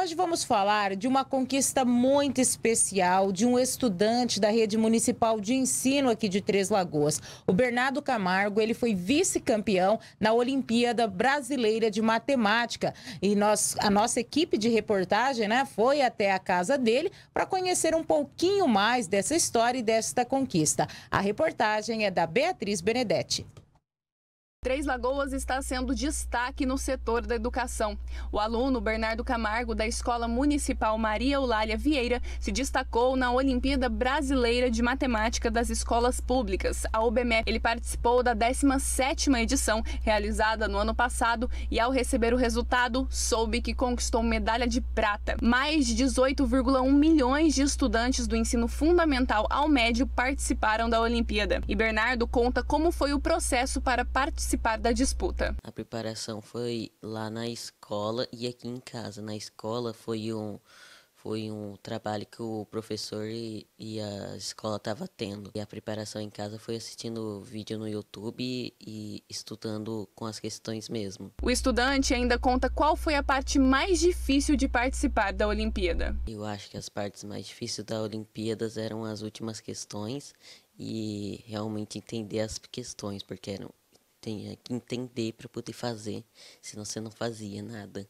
hoje vamos falar de uma conquista muito especial de um estudante da Rede Municipal de Ensino aqui de Três Lagoas. O Bernardo Camargo, ele foi vice-campeão na Olimpíada Brasileira de Matemática. E a nossa equipe de reportagem, foi até a casa dele para conhecer um pouquinho mais dessa história e desta conquista. A reportagem é da Beatriz Benedetti. Três Lagoas está sendo destaque no setor da educação. O aluno Bernardo Camargo, da Escola Municipal Maria Eulália Vieira, se destacou na Olimpíada Brasileira de Matemática das Escolas Públicas, a OBMEP. Ele participou da 17ª edição, realizada no ano passado, e ao receber o resultado, soube que conquistou medalha de prata. Mais de 18,1 milhões de estudantes do ensino fundamental ao médio participaram da Olimpíada. E Bernardo conta como foi o processo para participar da disputa. A preparação foi lá na escola e aqui em casa. Na escola foi um trabalho que o professor e a escola estavam tendo. E a preparação em casa foi assistindo vídeo no YouTube e estudando com as questões mesmo. O estudante ainda conta qual foi a parte mais difícil de participar da Olimpíada. Eu acho que as partes mais difíceis da Olimpíadas eram as últimas questões e realmente entender as questões, porque tinha que entender para poder fazer, senão você não fazia nada.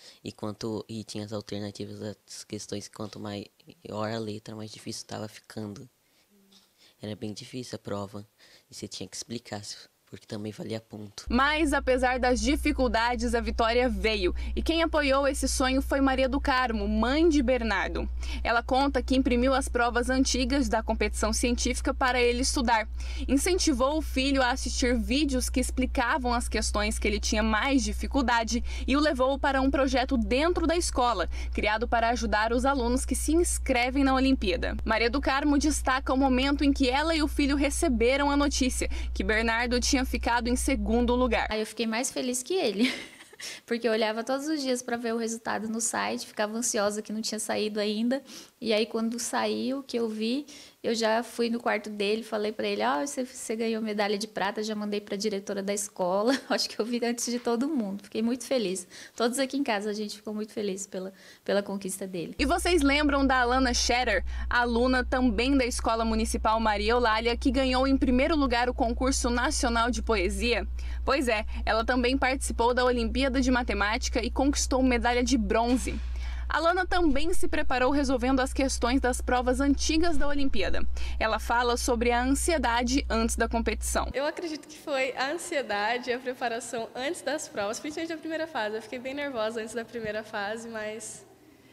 E tinha as alternativas das questões, quanto maior a letra, mais difícil estava ficando. Era bem difícil a prova, e você tinha que explicar, porque também valia ponto. Mas, apesar das dificuldades, a vitória veio. E quem apoiou esse sonho foi Maria do Carmo, mãe de Bernardo. Ela conta que imprimiu as provas antigas da competição científica para ele estudar. Incentivou o filho a assistir vídeos que explicavam as questões que ele tinha mais dificuldade e o levou para um projeto dentro da escola, criado para ajudar os alunos que se inscrevem na Olimpíada. Maria do Carmo destaca o momento em que ela e o filho receberam a notícia que Bernardo tinha ficado em segundo lugar. Aí eu fiquei mais feliz que ele, porque eu olhava todos os dias para ver o resultado no site, ficava ansiosa que não tinha saído ainda, e aí quando saiu, que eu vi, eu já fui no quarto dele, falei para ele, você ganhou medalha de prata, já mandei para a diretora da escola, acho que eu vi antes de todo mundo, fiquei muito feliz. Todos aqui em casa a gente ficou muito feliz pela conquista dele. E vocês lembram da Alana Scherer, aluna também da Escola Municipal Maria Eulália, que ganhou em primeiro lugar o concurso nacional de poesia? Pois é, ela também participou da Olimpíada de Matemática e conquistou medalha de bronze. A Alana também se preparou resolvendo as questões das provas antigas da Olimpíada. Ela fala sobre a ansiedade antes da competição. Eu acredito que foi a ansiedade e a preparação antes das provas, principalmente da primeira fase. Eu fiquei bem nervosa antes da primeira fase, mas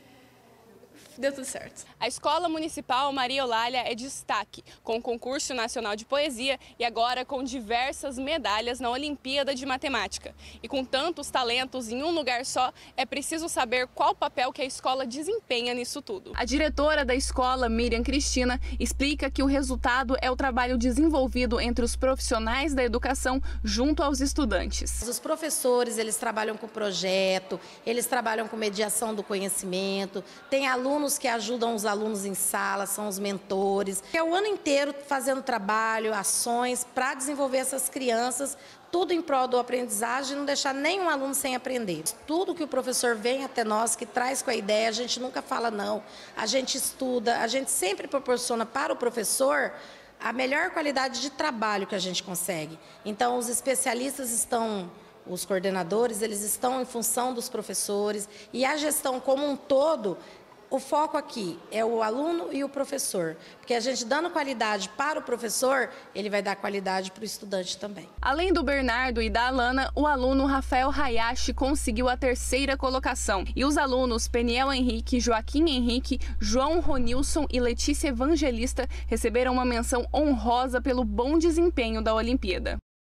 deu tudo certo. A Escola Municipal Maria Eulália é destaque, com o concurso nacional de poesia e agora com diversas medalhas na Olimpíada de Matemática. E com tantos talentos em um lugar só, é preciso saber qual papel que a escola desempenha nisso tudo. A diretora da escola, Miriam Cristina, explica que o resultado é o trabalho desenvolvido entre os profissionais da educação junto aos estudantes. Os professores, eles trabalham com projeto, eles trabalham com mediação do conhecimento, tem alunos que ajudam os alunos em sala, são os mentores. É o ano inteiro fazendo trabalho, ações para desenvolver essas crianças, tudo em prol do aprendizagem, não deixar nenhum aluno sem aprender. Tudo que o professor vem até nós, que traz com a ideia, a gente nunca fala não, a gente estuda, a gente sempre proporciona para o professor a melhor qualidade de trabalho que a gente consegue. Então, os especialistas estão, os coordenadores, eles estão em função dos professores e a gestão como um todo. O foco aqui é o aluno e o professor, porque a gente dando qualidade para o professor, ele vai dar qualidade para o estudante também. Além do Bernardo e da Alana, o aluno Rafael Hayashi conseguiu a 3ª colocação. E os alunos Peniel Henrique, Joaquim Henrique, João Ronilson e Letícia Evangelista receberam uma menção honrosa pelo bom desempenho da Olimpíada.